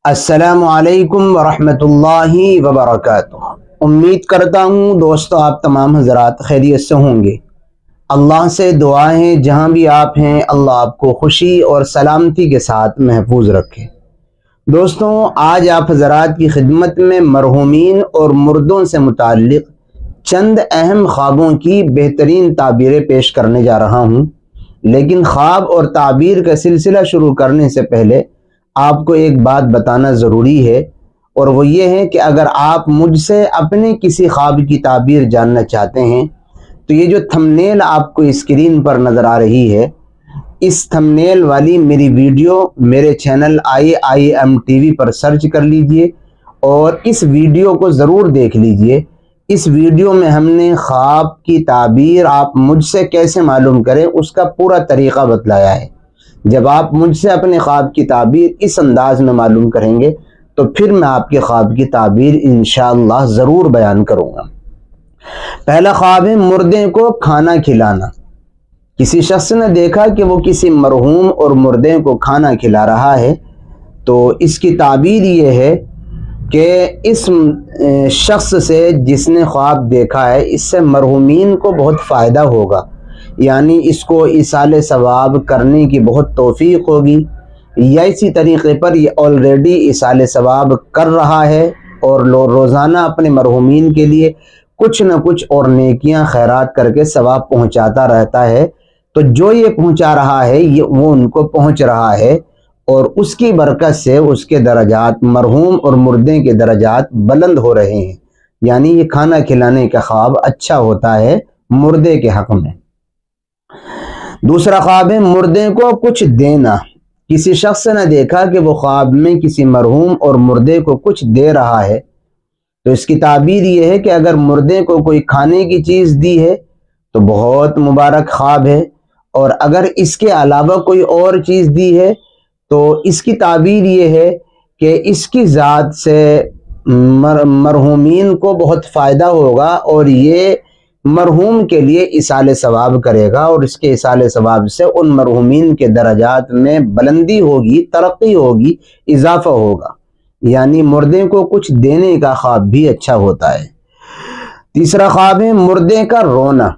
अस्सलामु अलैकुम वरहमतुल्लाहि वबरकातुह। उम्मीद करता हूँ दोस्तों आप तमाम हज़रात खैरियत से होंगे। अल्लाह से दुआ है जहाँ भी आप हैं अल्लाह आपको खुशी और सलामती के साथ महफूज रखे। दोस्तों आज आप हज़रात की खिदमत में मरहूमीन और मुर्दों से मुताल्लिक़ चंद अहम ख्वाबों की बेहतरीन ताबीरें पेश करने जा रहा हूँ। लेकिन ख्वाब और ताबीर का सिलसिला शुरू करने से पहले आपको एक बात बताना ज़रूरी है, और वो ये है कि अगर आप मुझसे अपने किसी ख्वाब की ताबीर जानना चाहते हैं तो ये जो थंबनेल आपको स्क्रीन पर नज़र आ रही है, इस थंबनेल वाली मेरी वीडियो मेरे चैनल IIM TV पर सर्च कर लीजिए और इस वीडियो को ज़रूर देख लीजिए। इस वीडियो में हमने ख्वाब की ताबीर आप मुझसे कैसे मालूम करें उसका पूरा तरीक़ा बतलाया है। जब आप मुझसे अपने ख्वाब की ताबीर इस अंदाज में मालूम करेंगे तो फिर मैं आपके ख्वाब की ताबीर इंशाअल्लाह ज़रूर बयान करूँगा। पहला ख्वाब है मुर्दे को खाना खिलाना। किसी शख्स ने देखा कि वो किसी मरहूम और मुर्दे को खाना खिला रहा है, तो इसकी ताबीर ये है कि इस शख्स से जिसने ख्वाब देखा है इससे मरहूमीन को बहुत फ़ायदा होगा, यानी इसको इसाले सवाब करने की बहुत तौफीक होगी, या इसी तरीक़े पर ये ऑलरेडी इसाले सवाब कर रहा है और रोज़ाना अपने मरहूमीन के लिए कुछ न कुछ और नेकियां खैरात करके सवाब पहुंचाता रहता है। तो जो ये पहुंचा रहा है ये वो उनको पहुंच रहा है और उसकी बरकत से उसके दर्जात मरहूम और मुर्दे के दर्जात बुलंद हो रहे हैं। यानी ये खाना खिलाने का ख्वाब अच्छा होता है मुर्दे के हक़ में। दूसरा ख्वाब है मुर्दे को कुछ देना। किसी शख्स ने देखा कि वो ख्वाब में किसी मरहूम और मुर्दे को कुछ दे रहा है, तो इसकी ताबीर ये है कि अगर मुर्दे को कोई खाने की चीज़ दी है तो बहुत मुबारक ख्वाब है, और अगर इसके अलावा कोई और चीज़ दी है तो इसकी ताबीर ये है कि इसकी ज़ात से मरहूमीन को बहुत फ़ायदा होगा और ये मरहूम के लिए इसाले सवाब करेगा और इसके इसाले सवाब से उन मरहूमीन के दर्जात में बुलंदी होगी, तरक्की होगी, इजाफा होगा। यानी मुर्दे को कुछ देने का ख्वाब भी अच्छा होता है। तीसरा ख्वाब है मुर्दे का रोना।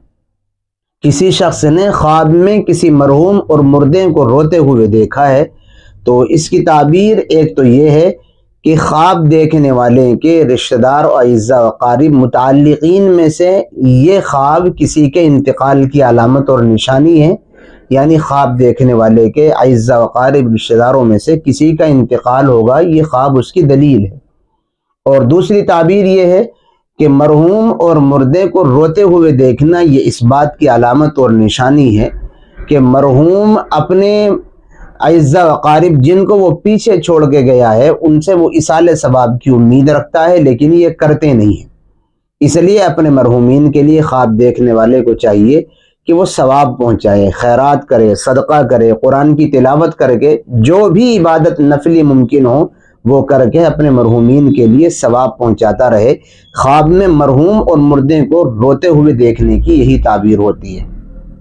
किसी शख्स ने ख्वाब में किसी मरहूम और मुर्दे को रोते हुए देखा है, तो इसकी ताबीर एक तो ये है कि ख्वाब देखने वाले के रिश्तेदार और अज़्ज़ा व क़रीब मुताल्लिक़ीन में से ये ख्वाब किसी के इंतकाल की अलामत और निशानी है। यानी ख्वाब देखने वाले के अज़्ज़ा व क़रीब रिश्तेदारों में से किसी का इंतकाल होगा, ये ख्वाब उसकी दलील है। और दूसरी ताबीर ये है कि मरहूम और मुर्दे को रोते हुए देखना ये इस बात की अलामत और निशानी है कि मरहूम अपने अज़्ज़ा व क़रीब जिनको वो पीछे छोड़ के गया है उनसे वो इसाले सवाब की उम्मीद रखता है, लेकिन ये करते नहीं हैं। इसलिए अपने मरहूमीन के लिए ख्वाब देखने वाले को चाहिए कि वो सवाब पहुँचाए, खैरात करे, सदका करे, कुरान की तिलावत करके जो भी इबादत नफली मुमकिन हो वो करके अपने मरहूमीन के लिए सवाब पहुँचाता रहे। ख्वाब में मरहूम और मुर्दे को रोते हुए देखने की यही ताबीर होती है।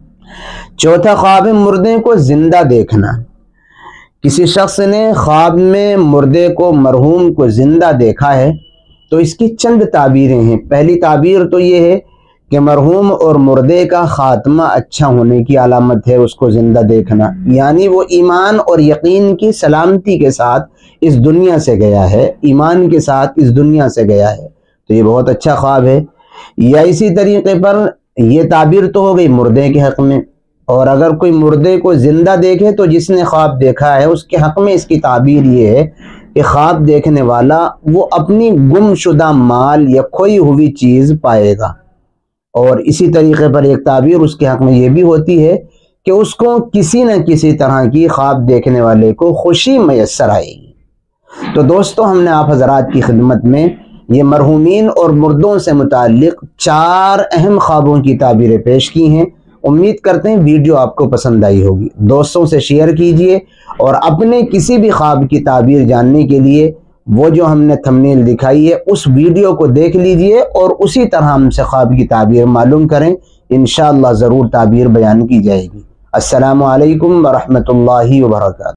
चौथा ख्वाब है मुर्दे को जिंदा देखना। किसी शख्स ने ख्वाब में मुर्दे को मरहूम को जिंदा देखा है, तो इसकी चंद ताबीरें हैं। पहली ताबीर तो ये है कि मरहूम और मुर्दे का खात्मा अच्छा होने की अलामत है उसको जिंदा देखना, यानी वो ईमान और यकीन की सलामती के साथ इस दुनिया से गया है, ईमान के साथ इस दुनिया से गया है, तो ये बहुत अच्छा ख्वाब है। या इसी तरीके पर यह ताबीर तो हो गई मुर्दे के हक़ में, और अगर कोई मुर्दे को जिंदा देखे तो जिसने ख्वाब देखा है उसके हक़ में इसकी ताबीर ये है कि ख्वाब देखने वाला वो अपनी गुमशुदा माल या खोई हुई चीज़ पाएगा। और इसी तरीके पर एक ताबीर उसके हक़ में ये भी होती है कि उसको किसी न किसी तरह की ख्वाब देखने वाले को खुशी मैसर आएगी। तो दोस्तों हमने आप हज़रात की खिदमत में ये मरहूमीन और मुर्दों से मुताल्लिक़ 4 अहम ख्वाबों की ताबीरें पेश की हैं। उम्मीद करते हैं वीडियो आपको पसंद आई होगी। दोस्तों से शेयर कीजिए और अपने किसी भी ख्वाब की ताबीर जानने के लिए वो जो हमने थंबनेल दिखाई है उस वीडियो को देख लीजिए और उसी तरह हमसे ख्वाब की ताबीर मालूम करें। इंशाअल्लाह ज़रूर ताबीर बयान की जाएगी। अस्सलामु अलैकुम वरहमतुल्लाहि वबरकातुहू।